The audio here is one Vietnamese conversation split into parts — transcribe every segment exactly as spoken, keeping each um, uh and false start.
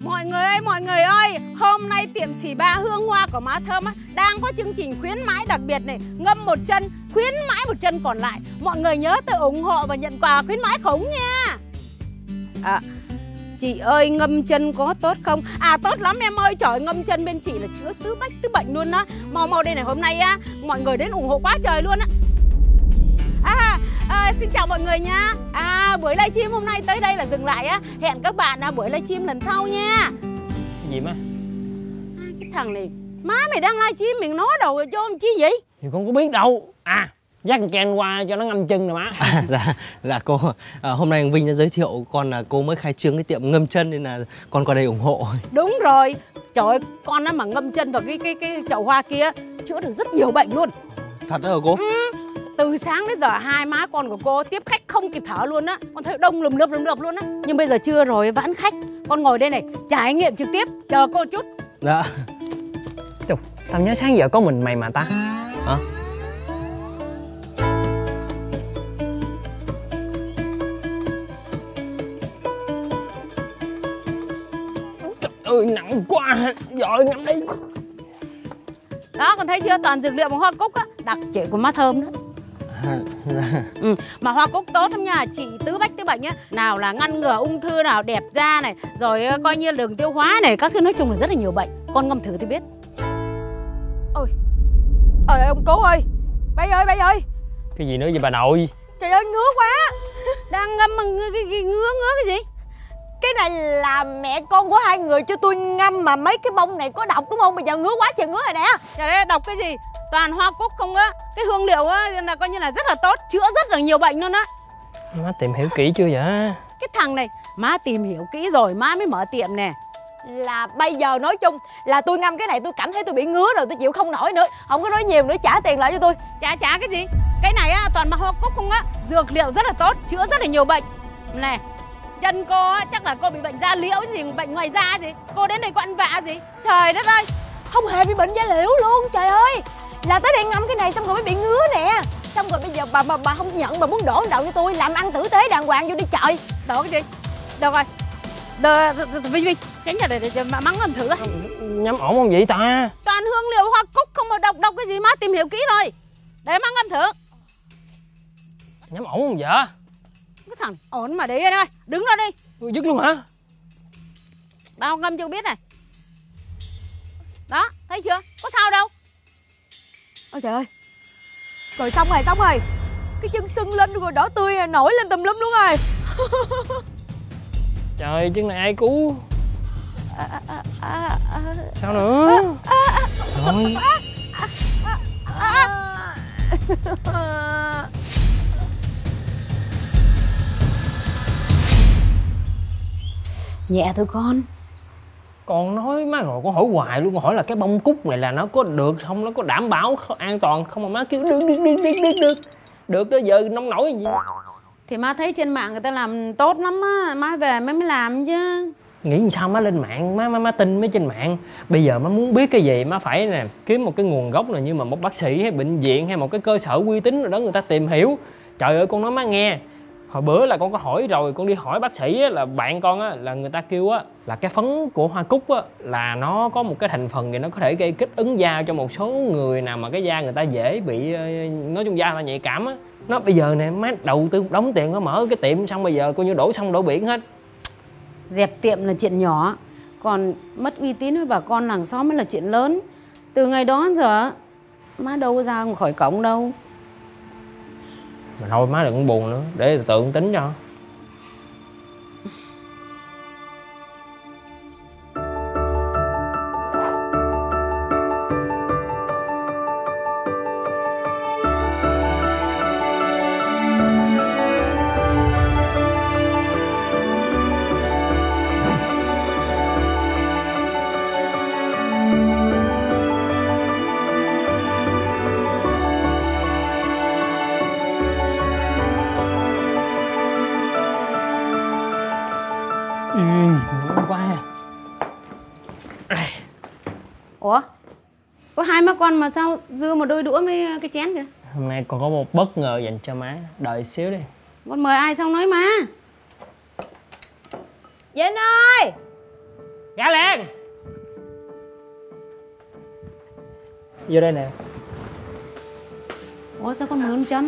Mọi người ơi, mọi người ơi, hôm nay tiệm xỉ ba Hương Hoa của má Thơm á, đang có chương trình khuyến mãi đặc biệt này. Ngâm một chân, khuyến mãi một chân còn lại. Mọi người nhớ tự ủng hộ và nhận quà khuyến mãi khủng nha. À, chị ơi, ngâm chân có tốt không? À, tốt lắm em ơi. Trời ơi, ngâm chân bên chị là chữa tứ bách tứ bệnh luôn á. Mau mau đây này, hôm nay á, mọi người đến ủng hộ quá trời luôn á. À, à, xin chào mọi người nha. À, buổi livestream hôm nay tới đây là dừng lại á. Hẹn các bạn à, buổi livestream lần sau nha. Cái gì má? Cái thằng này, má mày đang livestream mình nói đầu cho ông chi vậy? Thì con có biết đâu. À, dắt Ken qua cho nó ngâm chân nè má. À, dạ, dạ cô. À, hôm nay Vinh đã giới thiệu con là cô mới khai trương cái tiệm ngâm chân nên là con qua đây ủng hộ. Đúng rồi. Trời ơi, con á mà ngâm chân vào cái cái cái chậu hoa kia chữa được rất nhiều bệnh luôn. Thật đó hả cô? Ừ. Từ sáng đến giờ hai má con của cô tiếp khách không kịp thở luôn á. Con thấy đông lùm lụp lùm lụp luôn á. Nhưng bây giờ trưa rồi vãn khách, con ngồi đây này trải nghiệm trực tiếp. Chờ cô chút. Dạ. Trời, tao nhớ sáng giờ có mình mày mà ta. Hả? Trời ơi, nặng quá. Rồi ngâm đi. Đó, con thấy chưa, toàn dược liệu bằng hoa cúc á, đặc trị của má Thơm đó. À, dạ. Ừ, mà hoa cúc tốt lắm nha, trị tứ bách tứ bệnh á. Nào là ngăn ngừa ung thư nào, đẹp da này, rồi coi như đường tiêu hóa này, các thứ nói chung là rất là nhiều bệnh. Con ngâm thử thì biết. Ôi, ơi ông cố ơi, bay ơi bay ơi. Cái gì nữa vậy bà nội? Trời ơi ngứa quá. Đang ngâm mà ngứa, ngứa, ngứa cái gì? Cái này là mẹ con của hai người cho tôi ngâm mà mấy cái bông này có độc đúng không? Bây giờ ngứa quá trời ngứa rồi nè. Trời ơi, độc cái gì? Toàn hoa cúc không á. Cái hương liệu á là coi như là rất là tốt, chữa rất là nhiều bệnh luôn á. Má tìm hiểu kỹ chưa vậy? Cái thằng này, má tìm hiểu kỹ rồi má mới mở tiệm nè. Là bây giờ nói chung là tôi ngâm cái này tôi cảm thấy tôi bị ngứa rồi, tôi chịu không nổi nữa. Không có nói nhiều nữa, trả tiền lại cho tôi. Trả trả cái gì? Cái này á toàn bằng hoa cúc không á. Dược liệu rất là tốt, chữa rất là nhiều bệnh. Này, chân cô á, chắc là cô bị bệnh da liễu gì, bệnh ngoài da gì. Cô đến đây có ăn vạ gì? Trời đất ơi. Không hề bị bệnh da liễu luôn, trời ơi. Là tới đây ngâm cái này xong rồi mới bị ngứa nè. Xong rồi bây giờ bà bà, bà không nhận, bà muốn đổ đậu cho tôi, làm ăn tử tế đàng hoàng vô đi trời. Đổ cái gì? Được rồi. Đờ, Vinh Vinh, tránh ra để, để, để mắng ngâm thử. Nhắm ổn không vậy ta? Toàn hương liệu hoa cúc không mà độc độc cái gì, má tìm hiểu kỹ rồi. Để má ngâm thử. Nhắm ổn không vậy? Cái thằng ổn mà đấy ơi, đứng ra đi. Ui, dứt luôn hả? Tao ngâm chưa biết này. Đó, thấy chưa? Có sao đâu. Ôi trời ơi. Rồi xong rồi, xong rồi. Cái chân sưng lên rồi, đỏ tươi rồi, nổi lên tùm lum luôn rồi. Trời, chân này ai cứu? À, à, à, à, Sao nữa? À, à, Rồi. À, à, à. Nhẹ thôi con. Con nói má rồi, con hỏi hoài luôn. Con hỏi là cái bông cúc này là nó có được không? Nó có đảm bảo an toàn không? Mà má kêu được, được, được, được, được, được. Được đó, giờ nông nổi gì. Thì má thấy trên mạng người ta làm tốt lắm á. Má về má mới làm chứ. Nghĩ sao má lên mạng, má, má, má tin mấy trên mạng. Bây giờ má muốn biết cái gì má phải nè kiếm một cái nguồn gốc nào như mà một bác sĩ hay bệnh viện hay một cái cơ sở uy tín rồi đó người ta tìm hiểu. Trời ơi con nói má nghe. Hồi bữa là con có hỏi rồi, con đi hỏi bác sĩ á, là bạn con á, là người ta kêu á là cái phấn của hoa cúc á là nó có một cái thành phần thì nó có thể gây kích ứng da cho một số người nào mà cái da người ta dễ bị, nói chung da người ta nhạy cảm á. Nó bây giờ nè má đầu tư đóng tiền nó mở cái tiệm xong bây giờ coi như đổ sông đổ biển hết. Dẹp tiệm là chuyện nhỏ, còn mất uy tín với bà con làng xóm mới là chuyện lớn. Từ ngày đó đến giờ má đâu có ra khỏi cổng đâu. Mà thôi má đừng buồn nữa, để từ từ tính cho. Qua. Ủa? Có hai má con mà sao dưa một đôi đũa với cái chén kìa? Hôm nay còn có một bất ngờ dành cho má. Đợi xíu đi. Con mời ai xong nói má. Vinh ơi. Ra liền. Vô đây nè. Ủa sao con mượn chân?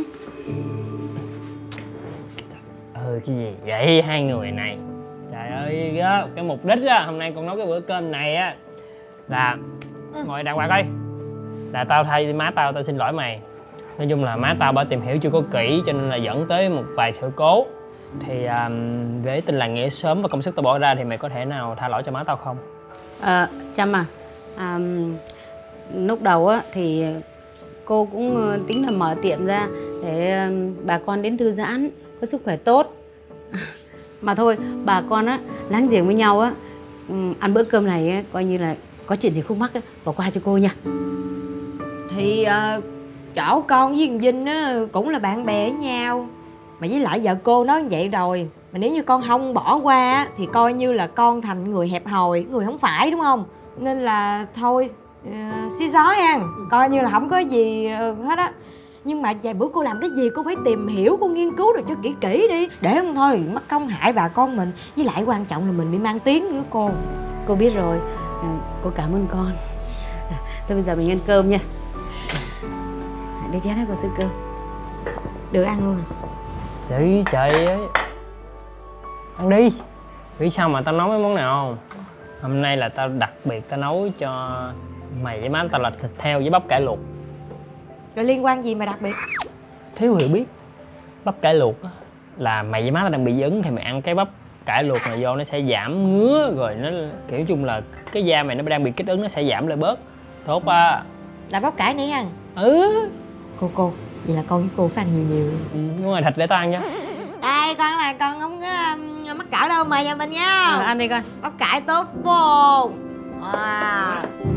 Ừ cái gì vậy hai người này? Trời ơi đó, cái mục đích á hôm nay con nấu cái bữa cơm này á là ngồi đàng hoàng coi. Là tao thay má tao, tao xin lỗi mày. Nói chung là má tao bà tìm hiểu chưa có kỹ cho nên là dẫn tới một vài sự cố. Thì um, với tình làng nghĩa xóm và công sức tao bỏ ra thì mày có thể nào tha lỗi cho má tao không? Ờ, Trâm à, à lúc đầu á thì cô cũng uh, tính là mở tiệm ra để uh, bà con đến thư giãn, có sức khỏe tốt. Mà thôi, bà con á, láng giềng với nhau á, um, ăn bữa cơm này á, coi như là có chuyện gì khúc mắc á, bỏ qua cho cô nha. Thì uh, chỗ con với thằng Vinh á cũng là bạn bè với nhau. Mà với lại vợ cô nói như vậy rồi, mà nếu như con không bỏ qua á thì coi như là con thành người hẹp hòi, người không phải, đúng không? Nên là thôi, uh, xí gió nha, coi như là không có gì uh, hết á. Nhưng mà vài bữa cô làm cái gì cô phải tìm hiểu, cô nghiên cứu rồi cho kỹ kỹ đi, để không thôi mất công hại bà con mình. Với lại quan trọng là mình bị mang tiếng nữa cô. Cô biết rồi, à, cô cảm ơn con. À, thôi bây giờ mình ăn cơm nha. Để chénให้cô sư cơm. Được ăn luôn à? Trời trời ơi, ăn đi. Biết sao mà tao nấu mấy món này không? Hôm nay là tao đặc biệt tao nấu cho mày với má tao là thịt heo với bắp cải luộc. Rồi liên quan gì mà đặc biệt? Thiếu hiểu biết. Bắp cải luộc á là mày với má tao đang bị dị ứng thì mày ăn cái bắp cải luộc này vô nó sẽ giảm ngứa, rồi nó kiểu chung là cái da mày nó đang bị kích ứng nó sẽ giảm lại bớt. Tốt á. Là bắp cải này ăn? Ừ. Cô cô, vậy là con với cô phải ăn nhiều nhiều. Ừ, nhưng mà thịt để tao ăn nha. Đây con là con không có um, mắc cảo đâu, mời nhà mình nha. À, ăn đi con. Bắp cải tốt vô. Wow.